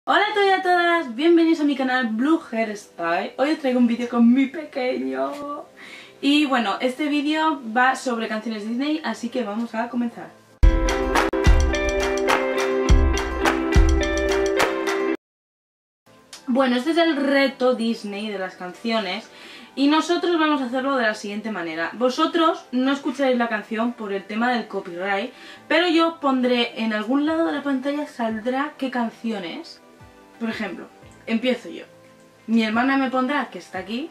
Hola a todos y a todas, bienvenidos a mi canal Blue Hairstyle. Hoy os traigo un vídeo con mi pequeño. Y bueno, este vídeo va sobre canciones Disney, así que vamos a comenzar. Bueno, este es el reto Disney de las canciones y nosotros vamos a hacerlo de la siguiente manera. Vosotros no escucharéis la canción por el tema del copyright, pero yo pondré en algún lado de la pantalla, saldrá qué canción es. Por ejemplo, empiezo yo. Mi hermana me pondrá, que está aquí,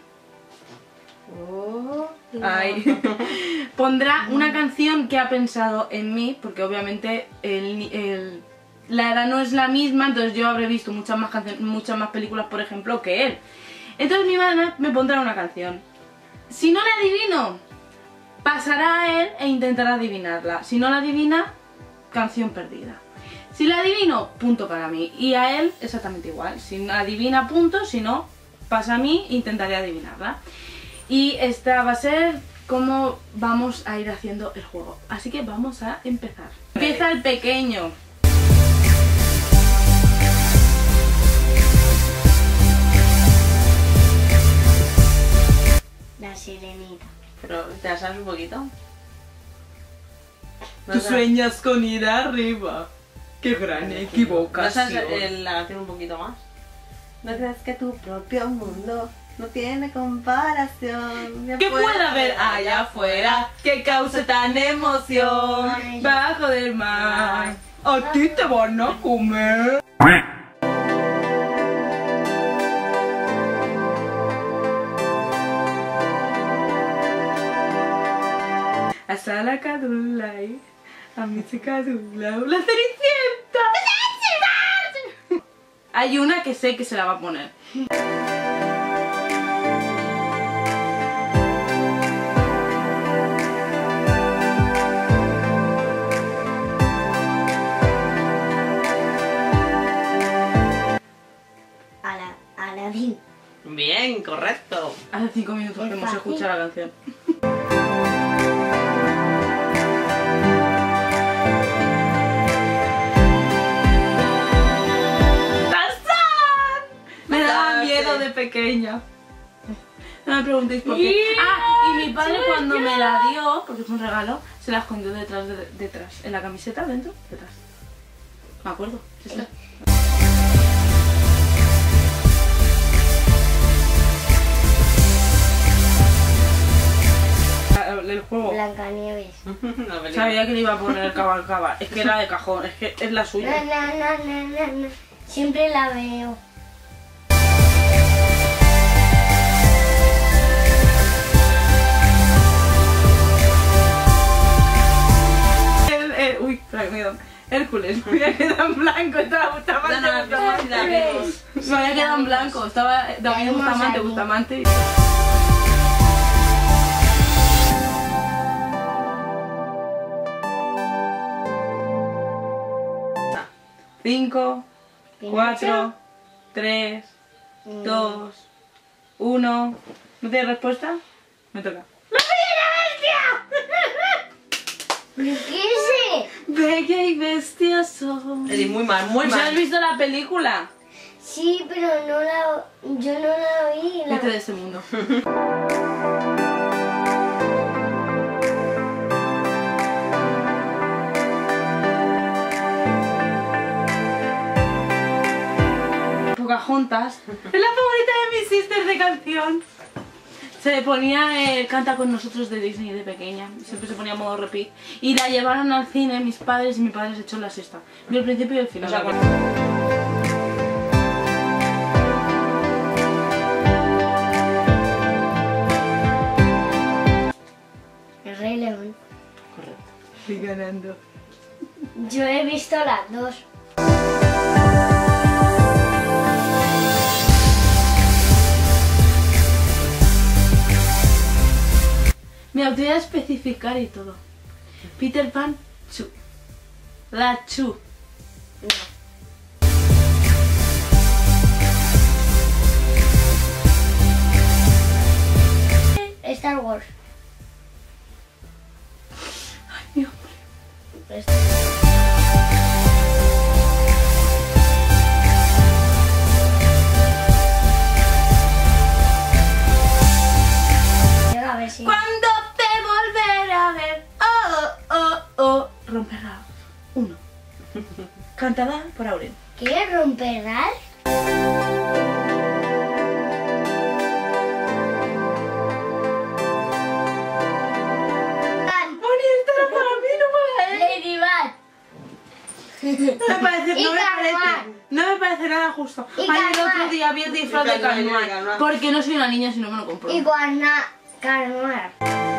ahí, pondrá una canción que ha pensado en mí, porque obviamente la edad no es la misma, entonces yo habré visto muchas más películas, por ejemplo, que él. Entonces mi hermana me pondrá una canción. Si no la adivino, pasará a él e intentará adivinarla. Si no la adivina, canción perdida. Si la adivino, punto para mí. Y a él exactamente igual. Si la adivina, punto. Si no, pasa a mí e intentaré adivinarla. Y esta va a ser como vamos a ir haciendo el juego. Así que vamos a empezar. Empieza el pequeño. La Sirenita. Pero, ¿te la sabes un poquito? Tú sueñas con ir arriba. Qué gran equivocación. ¿No sabes la canción un poquito más? ¿No crees que tu propio mundo no tiene comparación? ¿Qué puede haber allá afuera que cause tan emoción? Ay. Bajo del mar, a ti te van a comer. Hasta la cadula, a mí se cadula, la Cenicienta. Hay una que sé que se la va a poner. Aladdin. Bien, correcto. Hace 5 minutos que hemos escuchado la canción. Me daba miedo de pequeña. No me preguntéis por qué. Ah, y mi padre cuando me la dio, porque fue un regalo, se la escondió detrás, en la camiseta, dentro, detrás. Me acuerdo. ¿Esta? El juego. Blancanieves. Sabía que le iba a poner el cabalcaba. Es que era de cajón, es que es la suya. No. Siempre la veo. Uy, perdón. Hércules, me había quedado en blanco, estaba Bustamante. Me había quedado en blanco, estaba David Bustamante. 5, 4, 3, 2, 1. ¿No tienes respuesta? Me toca. ¿Qué es ese? Bella y bestia son. Eres muy mal, muy ¿Ya has mal. visto la película? Sí, pero yo no la oí. Vete de este mundo. Pocahontas. Es la favorita de mis sisters de canción. Se ponía Canta con nosotros de Disney de pequeña. Siempre se ponía modo repeat. Y la llevaron al cine mis padres y mi padre se echó la siesta. Vio el principio y el final. El Rey León. Correcto. Estoy ganando. Yo he visto las dos. Mira, te voy a especificar y todo. Peter Pan, Chu. La Chu. Star Wars. Ay, mi hombre. cantada por Auren. ¿Quieres romperlas? Bonnie, esta era para mí, no para él. Ladybug. No me parece nada justo. Y Ayer el Carmen. otro día vi el disfraz de Carmen. Porque no soy una niña si no me lo compro. Y Carmen.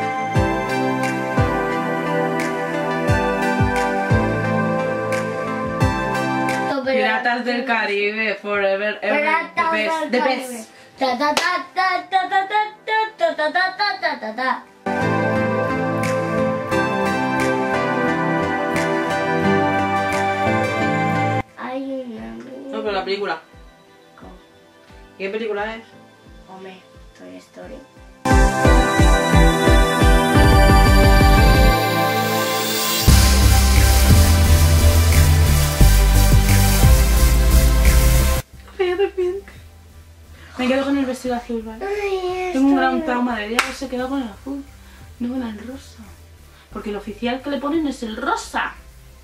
Piratas del Caribe, forever, ever, the best, the best. Ta ta ta ta ta ta ta ta ta ta ta ta ta. Hay una. No, pero la película. ¿Qué película es? Hombre, Toy Story. Me quedo con el vestido azul, ¿vale? Ay, Tengo un gran trauma de día, se quedó con el azul, no con el rosa. Porque el oficial que le ponen es el rosa.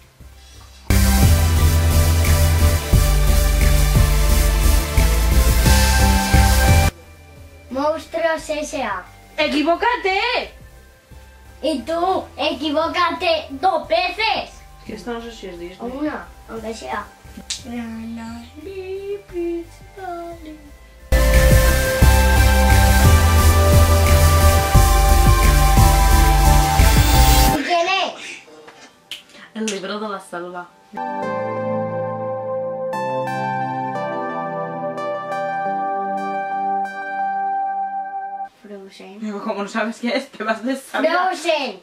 Monstruos S.A. ¡Equivócate! Y tú, equivócate 2 veces. Es que esta no sé si es O Disney. una, aunque sea. ¿Quién es? El libro de la selva. Frozen. Como no sabes qué es, te vas de saber. Frozen.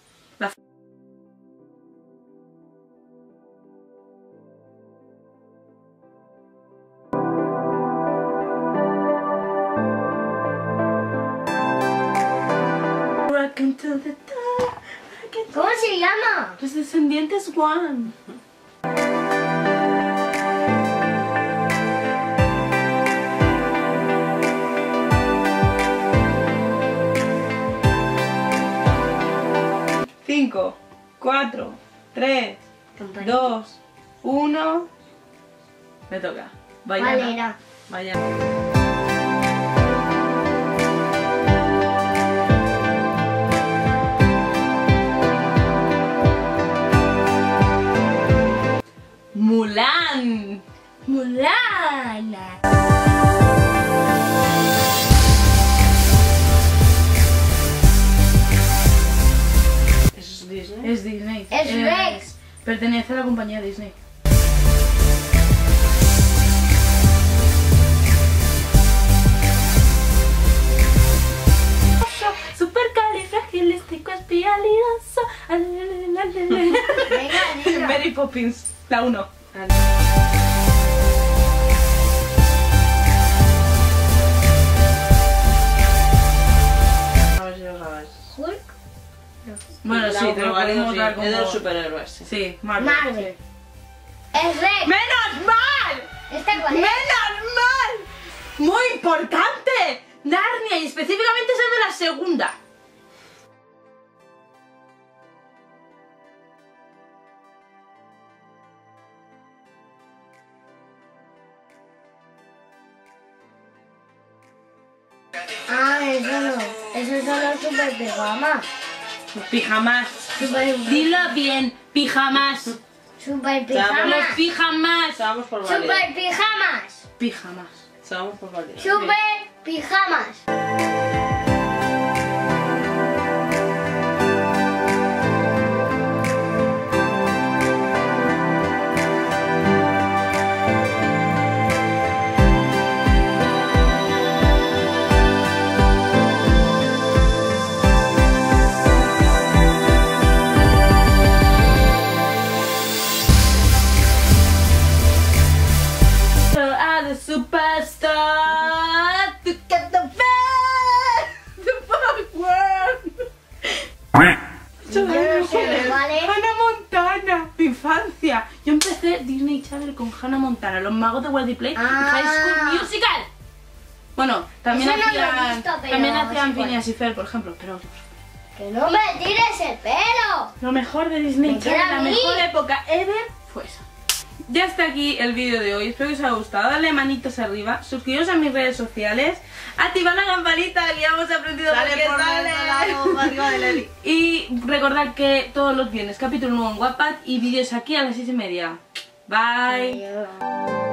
¿Cómo se llama? Los descendientes One. Cinco, 4, 3, 2, 1. Me toca. Vaya. Valera. Vaya. Mulan. Mulan. ¿Eso es Disney? Es Disney. Es Rex. Pertenece a la compañía Disney. Supercalifragilisticoespialidoso. Venga, diga. Mary Poppins, la 1. A ver si lo sabes. Hulk. Bueno, sí, te lo podemos dar como... Es de los superhéroes, sí. Sí, Marvel. Marvel. Es Rex. ¡Menos mal! ¿Esta cuál es? ¡Menos mal! ¡Muy importante! Narnia, y específicamente siendo la segunda. Ah, eso no. Esos son los super pijamas. Pijamas. Super, Dilo bien, pijamas. super Los pijamas. pijamas. Vamos por válida. Super pijamas. Pijamas. Vamos por válida. Super pijamas. So are the superstar to get the fuck world. Yo no sé cuál es. Hannah Montana, mi infancia. Yo empecé Disney Channel con Hannah Montana, Los Magos de Walt Play y High School Musical. Bueno, también Eso no lo he hacían, visto, pero también es hacían igual. Phineas y Ferb, por ejemplo, pero Que no me tires el pelo. lo mejor de Disney Me queda Channel, la a mí. mejor época ever fue esa. ya está aquí el vídeo de hoy. Espero que os haya gustado. Dale manitos arriba, suscribiros a mis redes sociales, activad la campanita que ya hemos aprendido Sale porque por sale. arriba de Leli. Y recordad que todos los viernes capítulo nuevo en Wattpad y vídeos aquí a las 6:30. Bye. Adiós.